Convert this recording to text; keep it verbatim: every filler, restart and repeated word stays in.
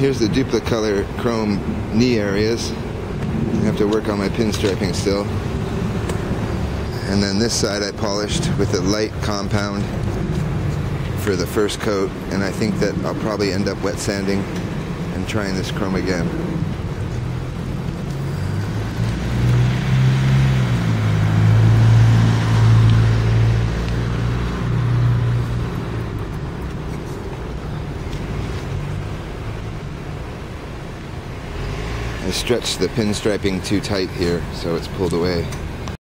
here's the Duplicolor chrome knee areas. I have to work on my pinstriping still. And then this side I polished with a light compound for the first coat, and I think that I'll probably end up wet sanding and trying this chrome again. I stretched the pinstriping too tight here, so it's pulled away.